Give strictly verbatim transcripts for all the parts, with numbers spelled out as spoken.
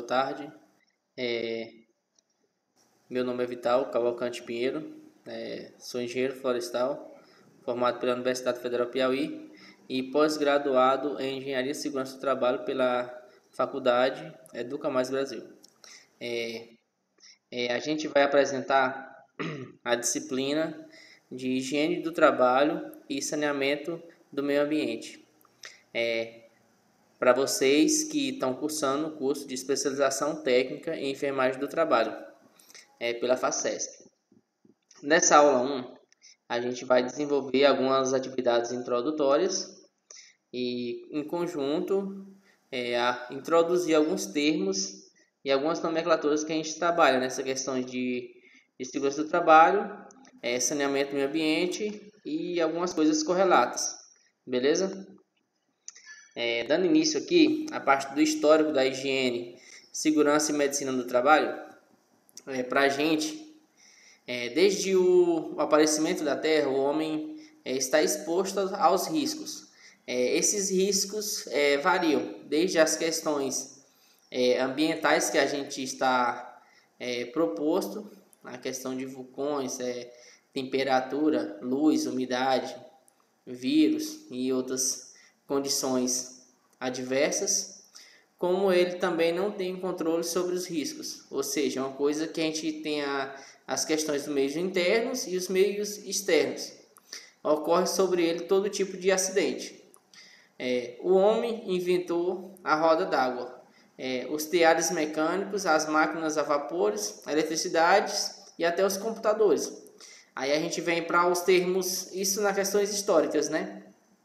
tarde. É, meu nome é Vital Cavalcante Pinheiro, é, sou engenheiro florestal, formado pela Universidade Federal Piauí e pós-graduado em Engenharia e Segurança do Trabalho pela Faculdade Educa Mais Brasil. É, é, a gente vai apresentar a disciplina de Higiene do Trabalho e Saneamento do Meio Ambiente. É, para vocês que estão cursando o curso de especialização técnica em enfermagem do trabalho, é, pela FACESP. Nessa aula um, a gente vai desenvolver algumas atividades introdutórias e, em conjunto, é, a introduzir alguns termos e algumas nomenclaturas que a gente trabalha nessa questão de, de segurança do trabalho, é, saneamento do meio ambiente e algumas coisas correlatas, beleza? É, dando início aqui a parte do histórico da higiene, segurança e medicina do trabalho, é, para a gente, é, desde o, o aparecimento da Terra, o homem é, está exposto aos riscos. É, esses riscos é, variam, desde as questões é, ambientais que a gente está é, proposto, a questão de vulcões, é, temperatura, luz, umidade, vírus e outras condições adversas, como ele também não tem controle sobre os riscos, ou seja, uma coisa que a gente tem a, as questões dos meios internos e os meios externos. Ocorre sobre ele todo tipo de acidente. É, o homem inventou a roda d'água, é, os teares mecânicos, as máquinas a vapores, a eletricidade e até os computadores. Aí a gente vem para os termos, isso nas questões históricas, né?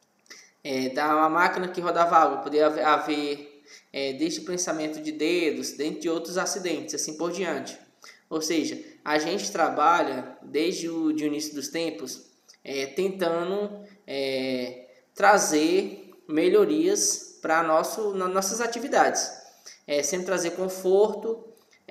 É, da uma máquina que rodava água, poderia haver é, desde o prensamento de dedos, dentre outros acidentes, assim por diante. Ou seja, a gente trabalha desde o de início dos tempos é, tentando é, trazer melhorias para nosso, nas nossas atividades. É, sempre trazer conforto,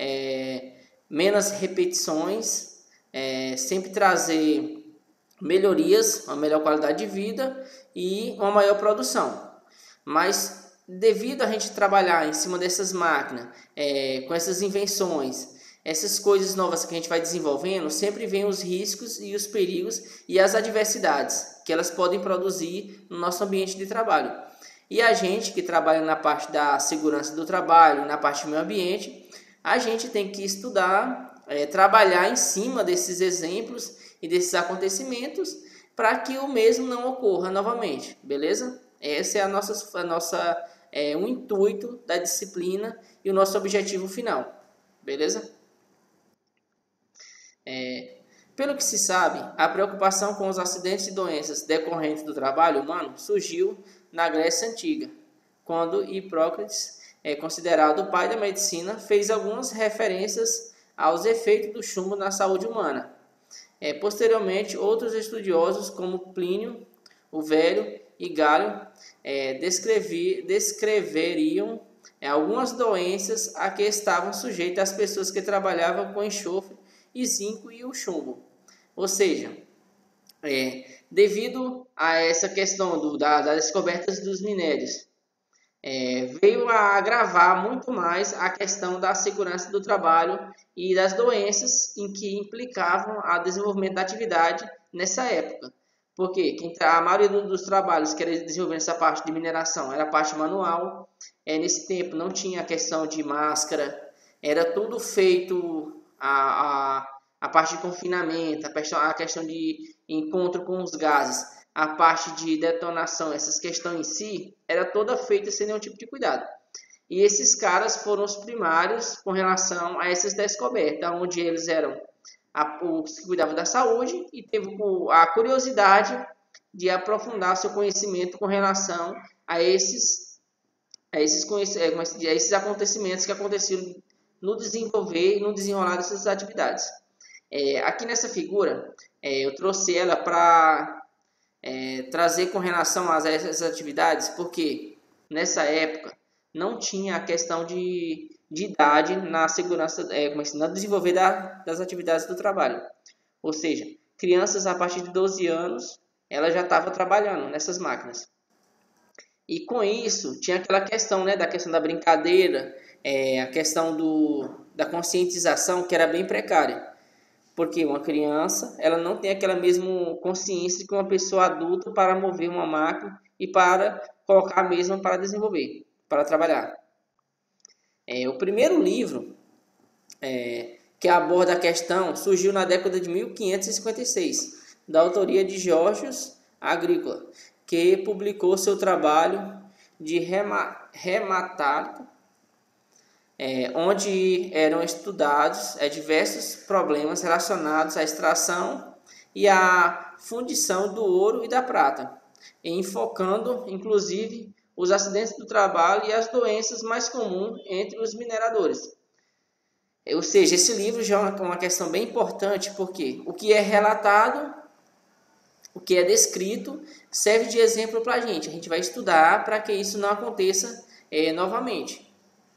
é, menos repetições, é, sempre trazer melhorias, uma melhor qualidade de vida e uma maior produção. Mas devido a gente trabalhar em cima dessas máquinas, é, com essas invenções, essas coisas novas que a gente vai desenvolvendo, sempre vem os riscos e os perigos e as adversidades que elas podem produzir no nosso ambiente de trabalho. E a gente que trabalha na parte da segurança do trabalho, na parte do meio ambiente, a gente tem que estudar, é, trabalhar em cima desses exemplos e desses acontecimentos para que o mesmo não ocorra novamente, beleza? Esse é a nossa, a nossa é, o intuito da disciplina e o nosso objetivo final, beleza? É, pelo que se sabe, a preocupação com os acidentes e doenças decorrentes do trabalho humano surgiu na Grécia Antiga, quando Hipócrates, é considerado o pai da medicina, fez algumas referências aos efeitos do chumbo na saúde humana. É, posteriormente, outros estudiosos, como Plínio o Velho e Galho, é, descrevi, descreveriam é, algumas doenças a que estavam sujeitas as pessoas que trabalhavam com enxofre e zinco e o chumbo. Ou seja, é, devido a essa questão do, da, das descobertas dos minérios, É, veio a agravar muito mais a questão da segurança do trabalho e das doenças em que implicavam o desenvolvimento da atividade nessa época. Porque quem, a maioria dos trabalhos que era desenvolver essa parte de mineração era a parte manual. É, nesse tempo não tinha a questão de máscara, era tudo feito a, a, a parte de confinamento, a questão, a questão de encontro com os gases. A parte de detonação, essas questões em si, era toda feita sem nenhum tipo de cuidado. E esses caras foram os primários com relação a essas descobertas, onde eles eram a, os que cuidavam da saúde e teve a curiosidade de aprofundar seu conhecimento com relação a esses, a esses, a esses acontecimentos que aconteceram no desenvolver e no desenrolar dessas atividades. É, aqui nessa figura, é, eu trouxe ela para É, trazer com relação a essas atividades, porque nessa época não tinha a questão de, de idade na segurança, é, no desenvolver da, das atividades do trabalho. Ou seja, crianças a partir de doze anos, ela já estava trabalhando nessas máquinas. E com isso, tinha aquela questão, né, da questão da brincadeira, é, a questão do, da conscientização, que era bem precária. Porque uma criança, ela não tem aquela mesma consciência que uma pessoa adulta para mover uma máquina e para colocar a mesma para desenvolver, para trabalhar. É, o primeiro livro é, que aborda a questão surgiu na década de mil quinhentos e cinquenta e seis, da autoria de Georgios Agricola, que publicou seu trabalho de rematárica, é, onde eram estudados é, diversos problemas relacionados à extração e à fundição do ouro e da prata, enfocando, inclusive, os acidentes do trabalho e as doenças mais comuns entre os mineradores. Ou seja, esse livro já é uma questão bem importante, porque o que é relatado, o que é descrito, serve de exemplo para a gente. A gente vai estudar para que isso não aconteça é, novamente.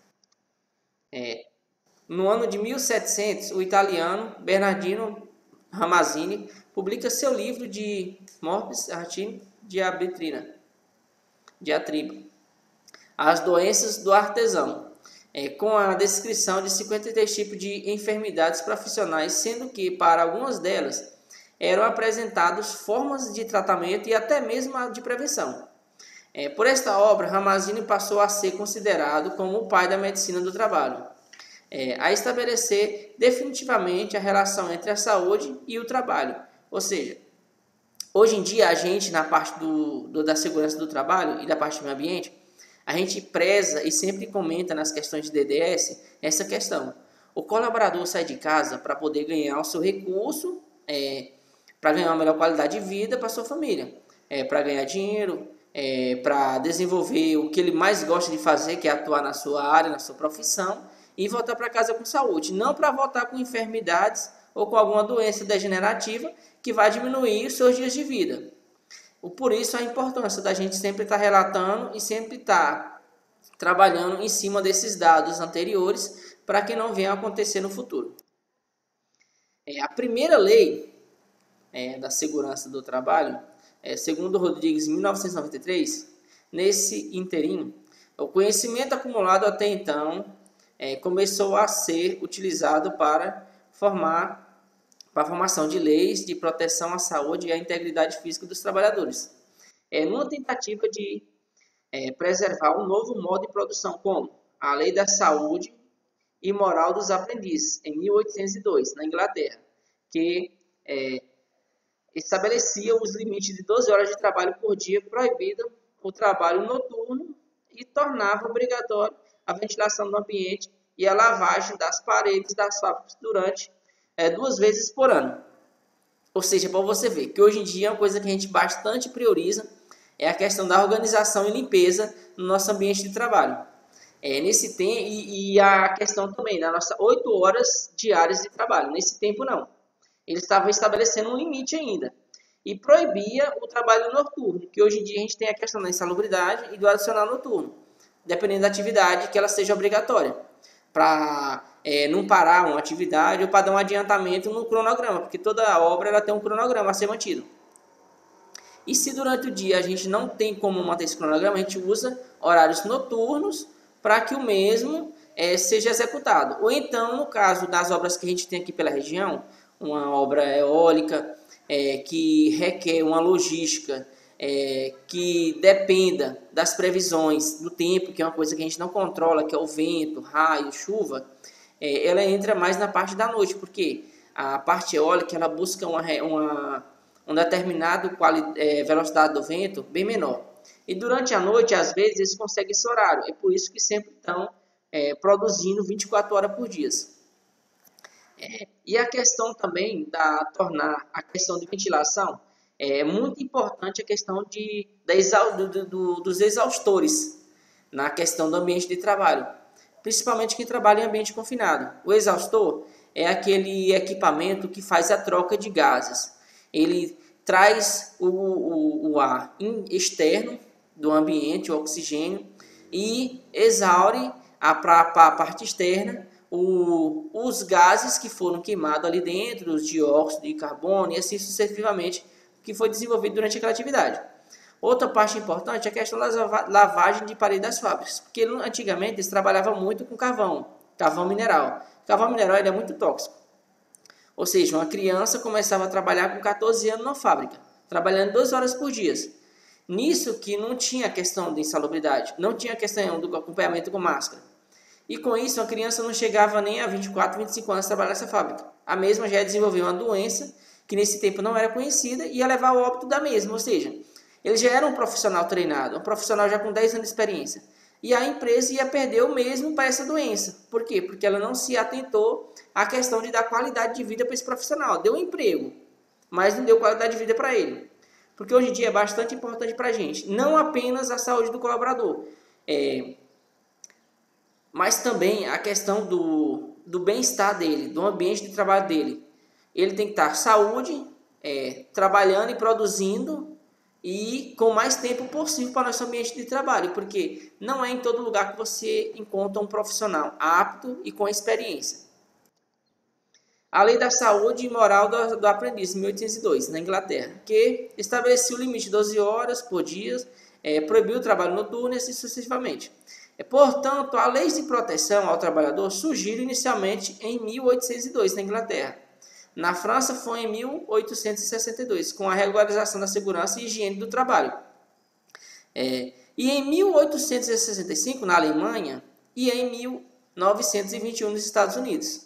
É, no ano de mil e setecentos, o italiano Bernardino Ramazzini publica seu livro de Morbis Artini Diabetrina, diatriba, as doenças do artesão, é, com a descrição de cinquenta e três tipos de enfermidades profissionais, sendo que para algumas delas eram apresentadas formas de tratamento e até mesmo de prevenção. É, por esta obra, Ramazzini passou a ser considerado como o pai da medicina do trabalho, é, a estabelecer definitivamente a relação entre a saúde e o trabalho. Ou seja, hoje em dia a gente, na parte do, do, da segurança do trabalho e da parte do meio ambiente, a gente preza e sempre comenta nas questões de D D S essa questão. O colaborador sai de casa para poder ganhar o seu recurso, é, para ganhar uma melhor qualidade de vida para sua família, é, para ganhar dinheiro, é, para desenvolver o que ele mais gosta de fazer, que é atuar na sua área, na sua profissão, e voltar para casa com saúde, não para voltar com enfermidades ou com alguma doença degenerativa que vai diminuir os seus dias de vida. Por isso a importância da gente sempre estar relatando e sempre estar trabalhando em cima desses dados anteriores para que não venha a acontecer no futuro. É, a primeira lei é, da segurança do trabalho, é, segundo Rodrigues, em mil novecentos e noventa e três, nesse interim, o conhecimento acumulado até então é, começou a ser utilizado para formar para a formação de leis de proteção à saúde e à integridade física dos trabalhadores, é, numa tentativa de é, preservar um novo modo de produção, como a Lei da Saúde e Moral dos Aprendizes, em mil oitocentos e dois, na Inglaterra, que é, estabelecia os limites de doze horas de trabalho por dia, proibido o trabalho noturno e tornava obrigatório a ventilação do ambiente e a lavagem das paredes das fábricas durante É, duas vezes por ano. Ou seja, para você ver que hoje em dia uma coisa que a gente bastante prioriza é a questão da organização e limpeza no nosso ambiente de trabalho. É, nesse tempo, e, e a questão também da nossa oito horas diárias de trabalho. Nesse tempo não. Ele estava estabelecendo um limite ainda. E proibia o trabalho noturno, que hoje em dia a gente tem a questão da insalubridade e do adicional noturno, dependendo da atividade que ela seja obrigatória, para é, não parar uma atividade ou para dar um adiantamento no cronograma, porque toda obra ela tem um cronograma a ser mantido. E se durante o dia a gente não tem como manter esse cronograma, a gente usa horários noturnos para que o mesmo é, seja executado. Ou então, no caso das obras que a gente tem aqui pela região, uma obra eólica é, que requer uma logística É, que dependa das previsões do tempo, que é uma coisa que a gente não controla, que é o vento, raio, chuva, é, ela entra mais na parte da noite, porque a parte eólica ela busca uma, uma, uma determinada é, velocidade do vento bem menor. E durante a noite, às vezes, eles conseguem esse horário, é por isso que sempre estão é, produzindo vinte e quatro horas por dia. É, e a questão também da tornar a questão de ventilação, é muito importante a questão de, da exau, do, do, dos exaustores na questão do ambiente de trabalho, principalmente quem trabalha em ambiente confinado. O exaustor é aquele equipamento que faz a troca de gases. Ele traz o, o, o ar externo do ambiente, o oxigênio, e exaure para a parte externa o, os gases que foram queimados ali dentro, os dióxidos de carbono e assim sucessivamente, que foi desenvolvido durante aquela atividade. Outra parte importante é a questão da lavagem de parede das fábricas, porque antigamente eles trabalhavam muito com carvão, carvão mineral. Carvão mineral ele é muito tóxico. Ou seja, uma criança começava a trabalhar com quatorze anos na fábrica, trabalhando doze horas por dia. Nisso que não tinha questão de insalubridade, não tinha questão do acompanhamento com máscara. E com isso a criança não chegava nem a vinte e quatro, vinte e cinco anos a trabalhar nessa fábrica. A mesma já desenvolveu uma doença que nesse tempo não era conhecida e ia levar ao óbito da mesma. Ou seja, ele já era um profissional treinado, um profissional já com dez anos de experiência. E a empresa ia perder o mesmo para essa doença. Por quê? Porque ela não se atentou à questão de dar qualidade de vida para esse profissional. Deu um emprego, mas não deu qualidade de vida para ele. Porque hoje em dia é bastante importante para a gente. Não apenas a saúde do colaborador, é, mas também a questão do, do bem-estar dele, do ambiente de trabalho dele. Ele tem que estar saúde, é, trabalhando e produzindo e com mais tempo possível para o nosso ambiente de trabalho, porque não é em todo lugar que você encontra um profissional apto e com experiência. A Lei da Saúde e Moral do, do Aprendiz, mil oitocentos e dois, na Inglaterra, que estabelecia o limite de doze horas por dia, é, proibiu o trabalho noturno e assim sucessivamente. É, portanto, a lei de proteção ao trabalhador surgiu inicialmente em mil oitocentos e dois, na Inglaterra. Na França foi em mil oitocentos e sessenta e dois, com a regularização da segurança e higiene do trabalho. É, e em mil oitocentos e sessenta e cinco, na Alemanha, e em mil novecentos e vinte e um, nos Estados Unidos.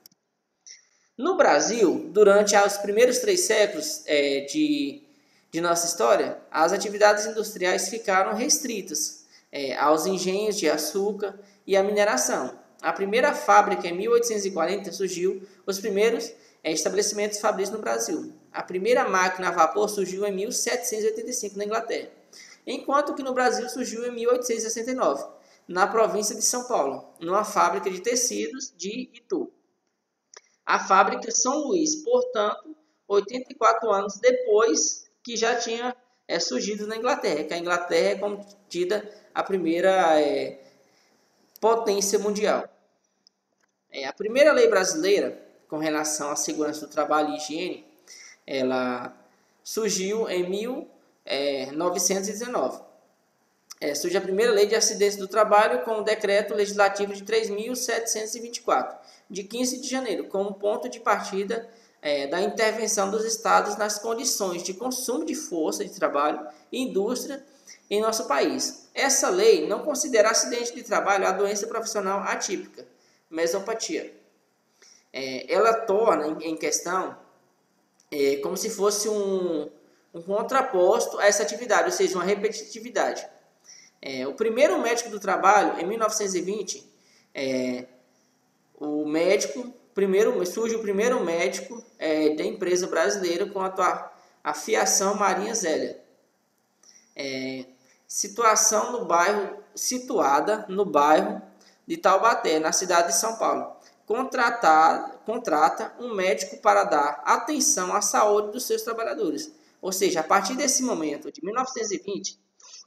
No Brasil, durante os primeiros três séculos é, de, de nossa história, as atividades industriais ficaram restritas é, aos engenhos de açúcar e à mineração. A primeira fábrica, em mil oitocentos e quarenta, surgiu os primeiros é, estabelecimentos fabris no Brasil. A primeira máquina a vapor surgiu em mil setecentos e oitenta e cinco, na Inglaterra, enquanto que no Brasil surgiu em mil oitocentos e sessenta e nove, na província de São Paulo, numa fábrica de tecidos de Itu. A fábrica São Luís, portanto, oitenta e quatro anos depois que já tinha é, surgido na Inglaterra, que a Inglaterra é contida a primeira é, potência mundial. É, a primeira lei brasileira com relação à segurança do trabalho e higiene, ela surgiu em mil novecentos e dezenove. É, surge a primeira lei de acidentes do trabalho com o decreto legislativo de três mil setecentos e vinte e quatro, de quinze de janeiro, como ponto de partida é, da intervenção dos estados nas condições de consumo de força de trabalho e indústria em nosso país. Essa lei não considera acidente de trabalho a doença profissional atípica, mesopatia. É, ela torna em questão é, como se fosse um, um contraposto a essa atividade, ou seja, uma repetitividade. É, o primeiro médico do trabalho, em mil novecentos e vinte, é, o médico, primeiro, surge o primeiro médico é, da empresa brasileira com a, a Fiação Marinha Zélia. É, situação no bairro, situada no bairro de Taubaté, na cidade de São Paulo. Contratar, contrata um médico para dar atenção à saúde dos seus trabalhadores. Ou seja, a partir desse momento, de mil novecentos e vinte,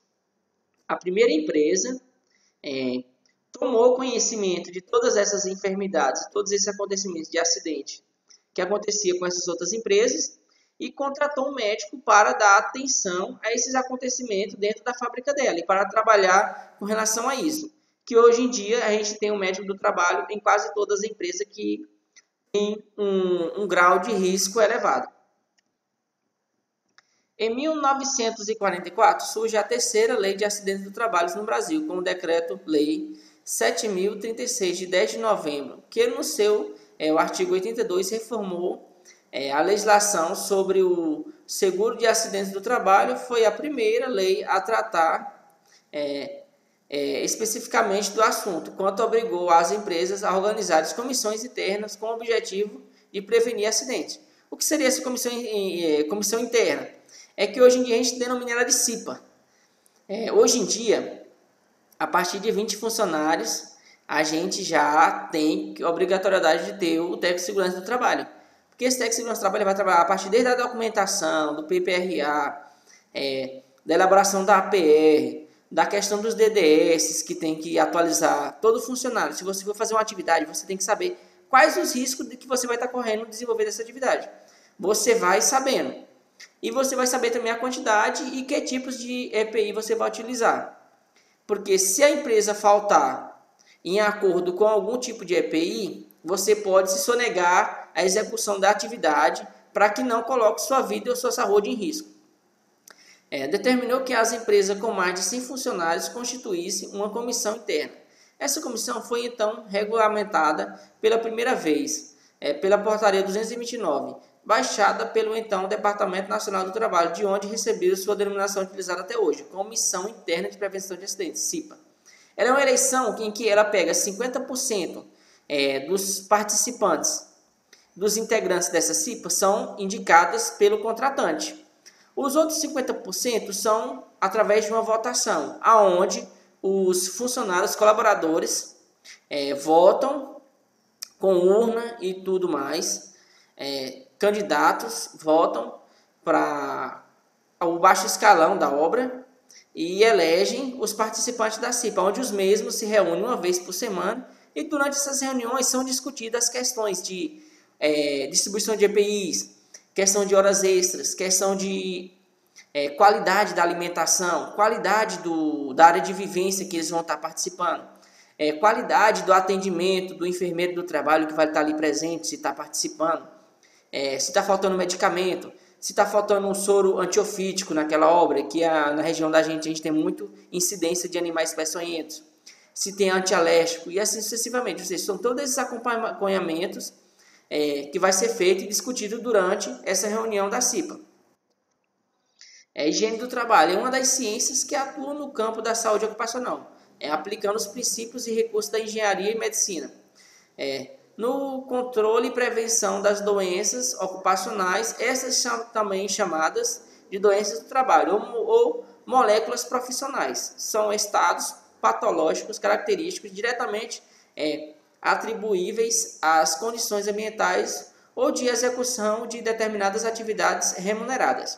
a primeira empresa é, tomou conhecimento de todas essas enfermidades, todos esses acontecimentos de acidente que acontecia com essas outras empresas e contratou um médico para dar atenção a esses acontecimentos dentro da fábrica dela e para trabalhar com relação a isso. Que hoje em dia a gente tem um médico do trabalho em quase todas as empresas que tem um, um grau de risco elevado. Em mil novecentos e quarenta e quatro, surge a terceira lei de acidentes do trabalho no Brasil, com o decreto-lei sete mil e trinta e seis, de dez de novembro, que no seu é, o artigo oitenta e dois reformou é, a legislação sobre o seguro de acidentes do trabalho. Foi a primeira lei a tratar é, é, especificamente do assunto, quanto obrigou as empresas a organizar as comissões internas com o objetivo de prevenir acidentes. O que seria essa comissão, é, comissão interna? É que hoje em dia a gente denomina ela de C I P A. É, hoje em dia, a partir de vinte funcionários, a gente já tem a obrigatoriedade de ter o técnico de segurança do trabalho. Porque esse técnico de segurança do trabalho vai trabalhar a partir desde a documentação, do P P R A, é, da elaboração da A P R, da questão dos D D S, que tem que atualizar todo funcionário. Se você for fazer uma atividade, você tem que saber quais os riscos de que você vai estar correndo no desenvolver dessa atividade. Você vai sabendo. E você vai saber também a quantidade e que tipos de E P I você vai utilizar. Porque se a empresa faltar em acordo com algum tipo de E P I, você pode se sonegar a execução da atividade para que não coloque sua vida ou sua saúde em risco. É, determinou que as empresas com mais de cem funcionários constituíssem uma comissão interna. Essa comissão foi então regulamentada pela primeira vez é, pela portaria duzentos e vinte e nove, baixada pelo então Departamento Nacional do Trabalho, de onde recebeu sua denominação utilizada até hoje, Comissão Interna de Prevenção de Acidentes, CIPA. Ela é uma eleição em que ela pega cinquenta por cento é, dos participantes, dos integrantes dessa CIPA, são indicadas pelo contratante. Os outros cinquenta por cento são através de uma votação, aonde os funcionários colaboradores é, votam com urna e tudo mais, é, candidatos votam para o baixo escalão da obra e elegem os participantes da CIPA, onde os mesmos se reúnem uma vez por semana e durante essas reuniões são discutidas questões de é, distribuição de E P Is, questão de horas extras, questão de é, qualidade da alimentação, qualidade do, da área de vivência que eles vão estar participando, é, qualidade do atendimento do enfermeiro do trabalho que vai estar ali presente, se está participando, é, se está faltando medicamento, se está faltando um soro antiofídico naquela obra, que a, na região da gente a gente tem muito incidência de animais peçonhentos, se tem antialérgico e assim sucessivamente. Ou seja, são todos esses acompanhamentos é, que vai ser feito e discutido durante essa reunião da CIPA. É, higiene do trabalho é uma das ciências que atua no campo da saúde ocupacional, é, aplicando os princípios e recursos da engenharia e medicina. É, no controle e prevenção das doenças ocupacionais, essas são também chamadas de doenças do trabalho ou, ou moléculas profissionais. São estados patológicos característicos diretamente é, atribuíveis às condições ambientais ou de execução de determinadas atividades remuneradas.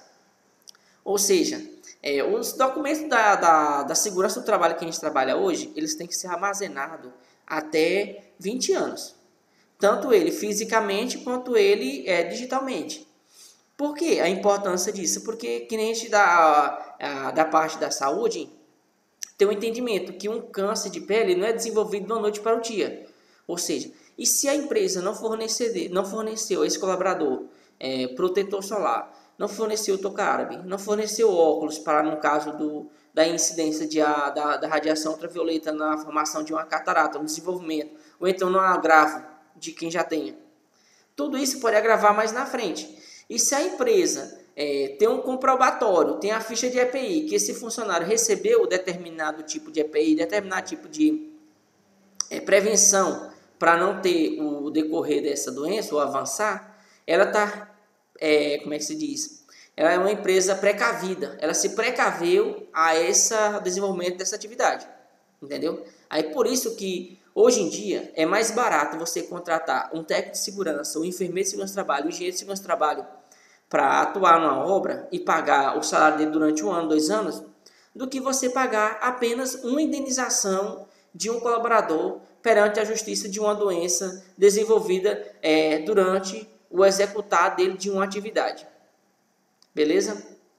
Ou seja, é, os documentos da, da, da segurança do trabalho que a gente trabalha hoje, eles têm que ser armazenados até vinte anos. Tanto ele fisicamente quanto ele é, digitalmente. Por que a importância disso? Porque que nem a gente da, a, da parte da saúde tem um entendimento que um câncer de pele não é desenvolvido de uma noite para o dia. Ou seja, e se a empresa não, fornecer, não forneceu a esse colaborador é, protetor solar, não forneceu toca-árabe, não forneceu óculos para, no caso do, da incidência de, a, da, da radiação ultravioleta na formação de uma catarata, no desenvolvimento, ou então no agravo de quem já tenha. Tudo isso pode agravar mais na frente. E se a empresa é, tem um comprobatório, tem a ficha de E P I, que esse funcionário recebeu determinado tipo de E P I, determinado tipo de é, prevenção para não ter o decorrer dessa doença ou avançar, ela está, é, como é que se diz? Ela é uma empresa precavida, ela se precaveu a esse desenvolvimento dessa atividade, entendeu? Aí por isso que hoje em dia é mais barato você contratar um técnico de segurança, um enfermeiro de segurança do trabalho, um engenheiro de segurança do trabalho para atuar numa obra e pagar o salário dele durante um ano, dois anos, do que você pagar apenas uma indenização de um colaborador perante a justiça de uma doença desenvolvida é, durante o executar dele de uma atividade. Beleza?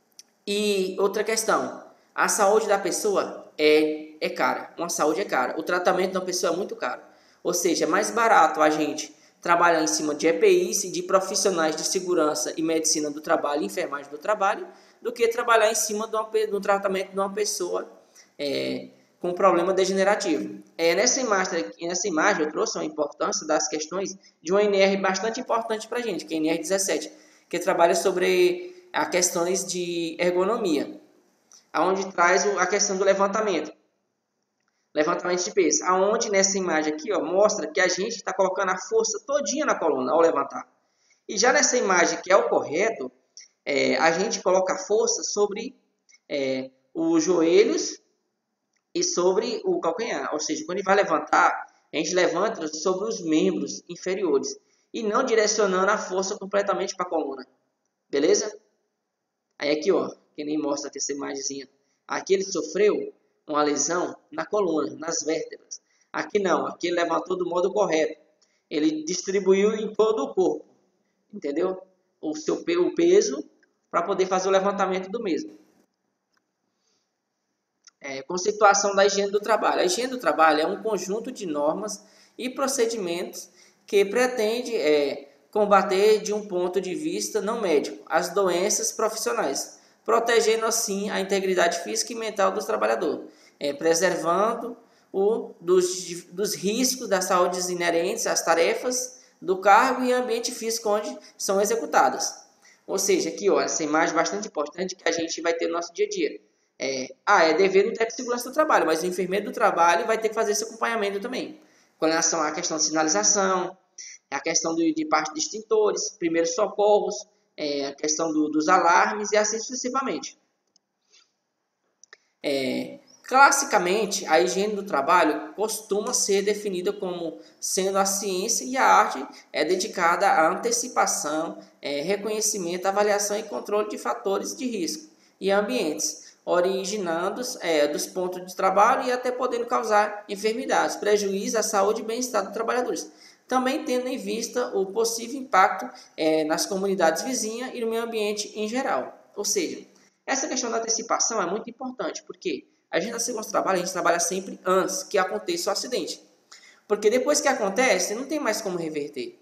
E outra questão, a saúde da pessoa é, é cara, uma saúde é cara, o tratamento de uma pessoa é muito caro, ou seja, é mais barato a gente trabalhar em cima de E P Is e de profissionais de segurança e medicina do trabalho e enfermagem do trabalho, do que trabalhar em cima de, uma, de um tratamento de uma pessoa é, com problema degenerativo. É, nessa, imagem, nessa imagem eu trouxe a importância das questões de uma N R bastante importante para a gente, que é a N R dezessete, que trabalha sobre as questões de ergonomia, onde traz a questão do levantamento. Levantamento de peso, aonde nessa imagem aqui ó, mostra que a gente está colocando a força todinha na coluna ao levantar. E já nessa imagem que é o correto, é, a gente coloca a força sobre é, os joelhos e sobre o calcanhar. Ou seja, quando ele vai levantar, a gente levanta sobre os membros inferiores e não direcionando a força completamente para a coluna. Beleza? Aí aqui, ó, que nem mostra aqui essa imagenzinha. Aqui ele sofreu uma lesão na coluna, nas vértebras. Aqui não, aqui ele levantou do modo correto. Ele distribuiu em todo o corpo, entendeu? O seu o peso para poder fazer o levantamento do mesmo. É, conceituação da higiene do trabalho. A higiene do trabalho é um conjunto de normas e procedimentos que pretende é, combater, de um ponto de vista não médico, as doenças profissionais, protegendo assim a integridade física e mental dos trabalhadores, é, preservando o dos, dos riscos da saúde inerentes às tarefas do cargo e ambiente físico onde são executadas. Ou seja, aqui ó, essa imagem é bastante importante que a gente vai ter no nosso dia a dia. É, ah, é dever do técnico de segurança do trabalho, mas o enfermeiro do trabalho vai ter que fazer esse acompanhamento também, com relação à questão de sinalização, a questão de, de parte de extintores, primeiros socorros, é, a questão do, dos alarmes e assim sucessivamente. É, classicamente, a higiene do trabalho costuma ser definida como sendo a ciência e a arte é dedicada à antecipação, é, reconhecimento, avaliação e controle de fatores de risco e ambientes originando é, dos pontos de trabalho e até podendo causar enfermidades, prejuízo à saúde e bem-estar dos trabalhadores. Também tendo em vista o possível impacto é, nas comunidades vizinhas e no meio ambiente em geral. Ou seja, essa questão da antecipação é muito importante, porque a gente na segurança do trabalho, a gente trabalha sempre antes que aconteça o acidente. Porque depois que acontece, não tem mais como reverter.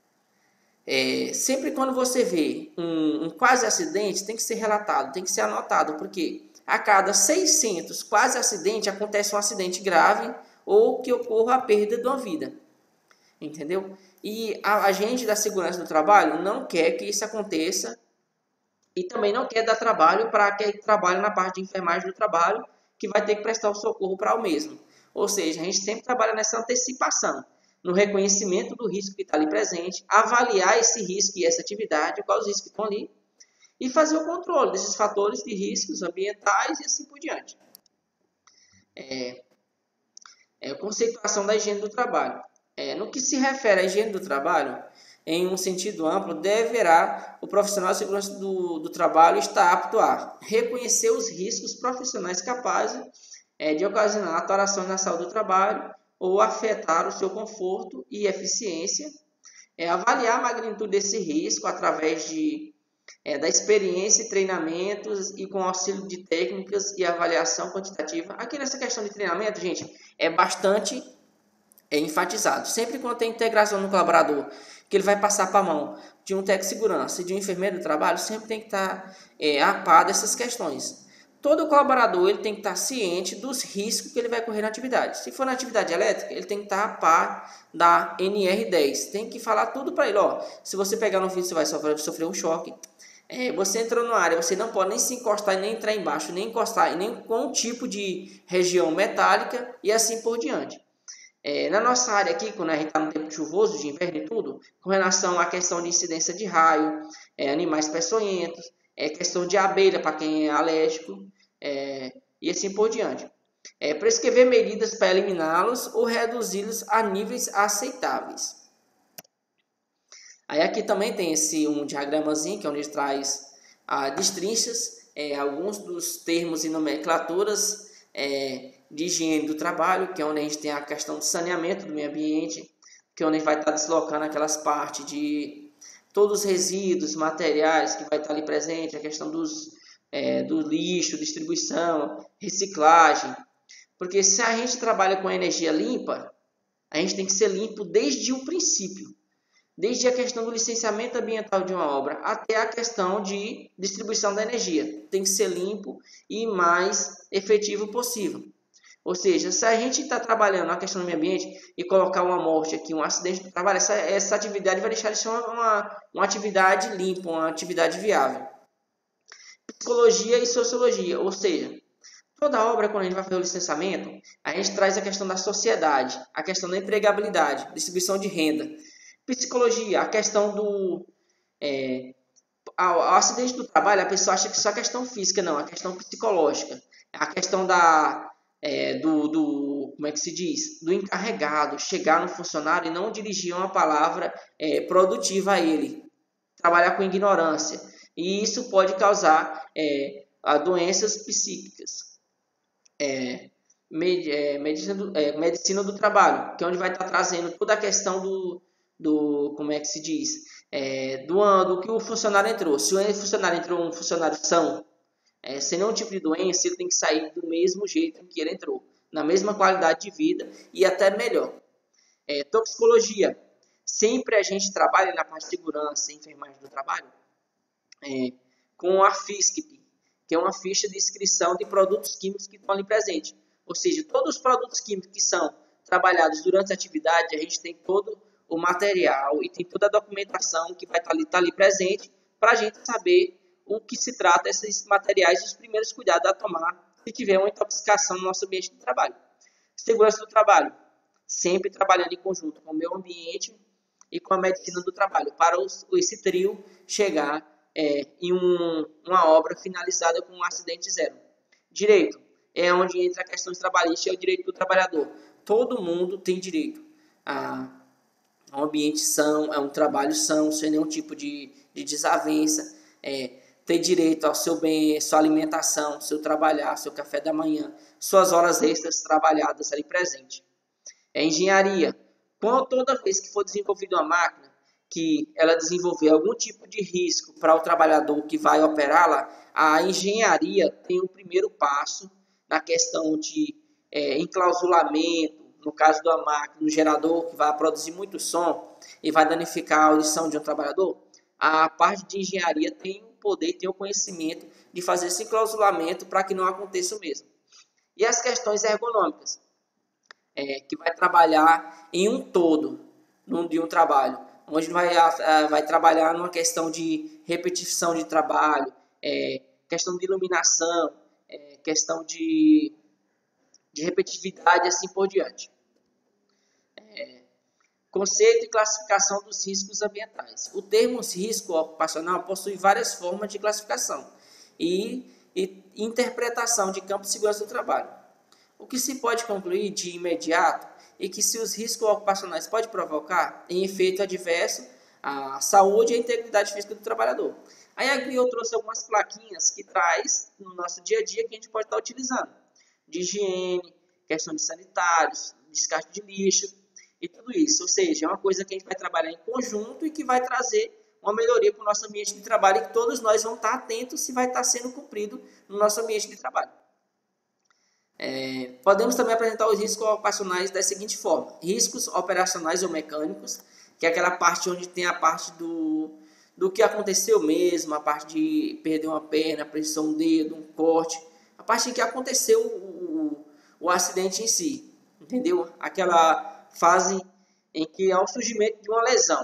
É, sempre quando você vê um, um quase acidente, tem que ser relatado, tem que ser anotado, porque a cada seiscentos quase acidentes acontece um acidente grave ou que ocorra a perda de uma vida. Entendeu? E a agente da segurança do trabalho não quer que isso aconteça e também não quer dar trabalho para quem trabalha na parte de enfermagem do trabalho, que vai ter que prestar o socorro para o mesmo. Ou seja, a gente sempre trabalha nessa antecipação, no reconhecimento do risco que está ali presente, avaliar esse risco e essa atividade, quais os riscos que estão ali, e fazer o controle desses fatores de riscos ambientais e assim por diante. É, é a conceituação da higiene do trabalho. É, no que se refere à higiene do trabalho, em um sentido amplo, deverá o profissional de segurança do, do trabalho estar apto a reconhecer os riscos profissionais capazes é, de ocasionar alterações na saúde do trabalho ou afetar o seu conforto e eficiência, é, avaliar a magnitude desse risco através de É, da experiência e treinamentos e com auxílio de técnicas e avaliação quantitativa. Aqui nessa questão de treinamento, gente, é bastante é, enfatizado. Sempre quando tem integração no colaborador, que ele vai passar para a mão de um técnico de segurança e de um enfermeiro do trabalho, sempre tem que estar é, a par dessas questões. Todo colaborador ele tem que estar ciente dos riscos que ele vai correr na atividade. Se for na atividade elétrica, ele tem que estar a par da N R dez. Tem que falar tudo para ele. Ó, se você pegar no vídeo, você vai sofrer, sofrer um choque. É, você entrou na área, você não pode nem se encostar e nem entrar embaixo, nem encostar, nem com um tipo de região metálica e assim por diante. É, na nossa área aqui, quando a gente está no tempo chuvoso, de inverno e tudo, com relação à questão de incidência de raio, é, animais peçonhentos, é, questão de abelha para quem é alérgico, é, e assim por diante. É, prescrever medidas para eliminá-los ou reduzi-los a níveis aceitáveis. Aí aqui também tem esse um diagramazinho, que é onde ele traz ah, destrinchas, é, alguns dos termos e nomenclaturas é, de higiene do trabalho, que é onde a gente tem a questão de saneamento do meio ambiente, que é onde a gente vai estar deslocando aquelas partes de todos os resíduos, materiais que vai estar ali presente, a questão dos, é, do lixo, distribuição, reciclagem. Porque se a gente trabalha com energia limpa, a gente tem que ser limpo desde o princípio. Desde a questão do licenciamento ambiental de uma obra até a questão de distribuição da energia. Tem que ser limpo e mais efetivo possível. Ou seja, se a gente está trabalhando na questão do meio ambiente e colocar uma morte aqui, um acidente do trabalho, essa, essa atividade vai deixar de ser uma, uma, uma atividade limpa, uma atividade viável. Psicologia e sociologia, ou seja, toda obra, quando a gente vai fazer o licenciamento, a gente traz a questão da sociedade, a questão da empregabilidade, distribuição de renda. Psicologia, a questão do é, ao, ao acidente do trabalho, a pessoa acha que só é questão física, não, a questão psicológica, a questão da é, do, do como é que se diz, do encarregado chegar no funcionário e não dirigir uma palavra é, produtiva a ele, trabalhar com ignorância, e isso pode causar é, a doenças psíquicas. É, med, é, medicina, do, é, medicina do trabalho, que é onde vai estar trazendo toda a questão do do, como é que se diz, é, do, ano, do que o funcionário entrou. Se o funcionário entrou um funcionário são, é, sem nenhum tipo de doença, ele tem que sair do mesmo jeito que ele entrou, na mesma qualidade de vida e até melhor. É, toxicologia. Sempre a gente trabalha na parte de segurança e enfermagem do trabalho é, com a F I S C P, que é uma ficha de inscrição de produtos químicos que estão ali presentes. Ou seja, todos os produtos químicos que são trabalhados durante a atividade, a gente tem todo o material e tem toda a documentação que vai estar ali, estar ali presente para a gente saber o que se trata desses materiais e os primeiros cuidados a tomar se tiver uma intoxicação no nosso ambiente de trabalho. Segurança do trabalho. Sempre trabalhando em conjunto com o meio ambiente e com a medicina do trabalho, para os, esse trio chegar é, em um, uma obra finalizada com um acidente zero. Direito é onde entra a questão trabalhista e é o direito do trabalhador. Todo mundo tem direito a um ambiente são, é um trabalho são, sem nenhum tipo de, de desavença, é, ter direito ao seu bem, sua alimentação, seu trabalhar, seu café da manhã, suas horas extras trabalhadas ali presente. É engenharia. Quando toda vez que for desenvolvida uma máquina, que ela desenvolver algum tipo de risco para o trabalhador que vai operá-la, a engenharia tem o primeiro passo na questão de é, enclausulamento, no caso da máquina, no gerador, que vai produzir muito som e vai danificar a audição de um trabalhador. A parte de engenharia tem o poder, tem o conhecimento de fazer esse enclausulamento para que não aconteça o mesmo. E as questões ergonômicas. É, que vai trabalhar em um todo num, de um trabalho, onde vai, a, vai trabalhar numa questão de repetição de trabalho, é, questão de iluminação, é, questão de, de repetitividade e assim por diante. É, conceito e classificação dos riscos ambientais. O termo risco ocupacional possui várias formas de classificação e, e interpretação de campo de segurança do trabalho. O que se pode concluir de imediato é que se os riscos ocupacionais podem provocar em efeito adverso a saúde e a integridade física do trabalhador. Aí aqui eu trouxe algumas plaquinhas que traz no nosso dia a dia que a gente pode estar utilizando. De higiene, questão de sanitários, descarte de lixo e tudo isso. Ou seja, é uma coisa que a gente vai trabalhar em conjunto e que vai trazer uma melhoria para o nosso ambiente de trabalho e que todos nós vamos estar atentos se vai estar sendo cumprido no nosso ambiente de trabalho. É, podemos também apresentar os riscos ocupacionais da seguinte forma: riscos operacionais ou mecânicos, que é aquela parte onde tem a parte do, do que aconteceu mesmo, a parte de perder uma perna, pressão um dedo, um corte, a parte em que aconteceu o, o, o acidente em si, entendeu? Aquela fase em que há o surgimento de uma lesão.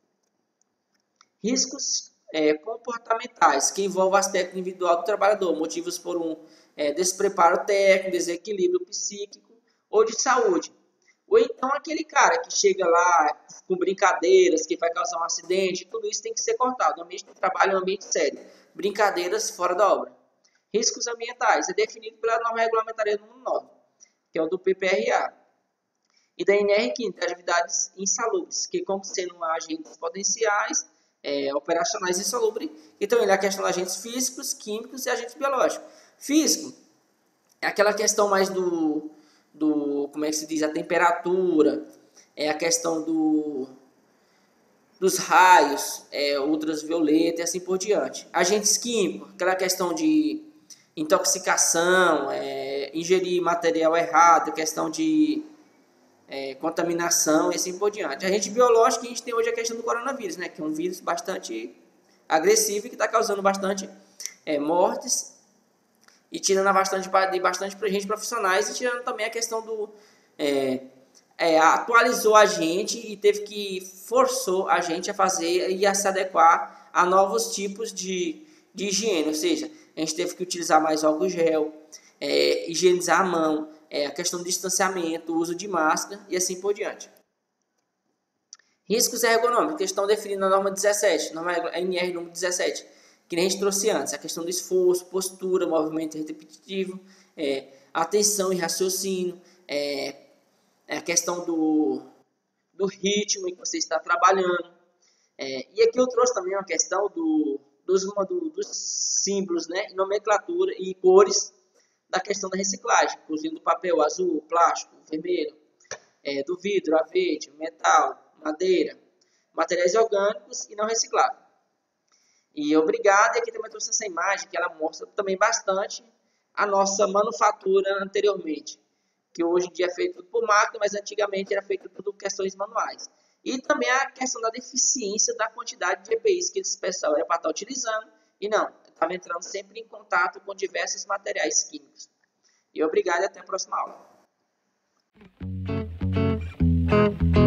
Riscos é, comportamentais, que envolvem o aspecto individual do trabalhador, motivos por um É, despreparo técnico, desequilíbrio psíquico ou de saúde. Ou então aquele cara que chega lá com brincadeiras, que vai causar um acidente, tudo isso tem que ser cortado. O ambiente de trabalho é um ambiente sério. Brincadeiras fora da obra. Riscos ambientais é definido pela norma regulamentaria número nove, que é o do P P R A. E da N R quinze, atividades insalubres, que como sendo agentes potenciais, é, operacionais insalubres, então ele é a questão de agentes físicos, químicos e agentes biológicos. Físico é aquela questão mais do, do como é que se diz, a temperatura, é a questão do, dos raios, é, ultravioletas e assim por diante. Agentes químicos, aquela questão de intoxicação, é, ingerir material errado, questão de é, contaminação e assim por diante. Agente biológico, a gente tem hoje a questão do coronavírus, né, que é um vírus bastante agressivo e que está causando bastante é, mortes e tirando bastante, bastante para gente profissionais e tirando também a questão do... É, é, atualizou a gente e teve que forçou a gente a fazer e a se adequar a novos tipos de, de higiene, ou seja, a gente teve que utilizar mais álcool gel, é, higienizar a mão, é, a questão do distanciamento, o uso de máscara e assim por diante. Riscos ergonômicos, que estão definidos na norma dezessete, norma N R número dezessete, que nem a gente trouxe antes, a questão do esforço, postura, movimento repetitivo, é, atenção e raciocínio, é, é a questão do, do ritmo em que você está trabalhando. É, e aqui eu trouxe também uma questão do, dos, do, dos símbolos, né, nomenclatura e cores da questão da reciclagem, inclusive do papel azul, plástico, vermelho, é, do vidro, a verde, metal, madeira, materiais orgânicos e não recicláveis. E obrigado, e aqui também trouxe essa imagem que ela mostra também bastante a nossa manufatura anteriormente, que hoje em dia é feito tudo por máquina, mas antigamente era feito tudo por questões manuais. E também a questão da deficiência da quantidade de E P Is que esse pessoal era para estar utilizando, e não, estava entrando sempre em contato com diversos materiais químicos. E obrigado e até a próxima aula.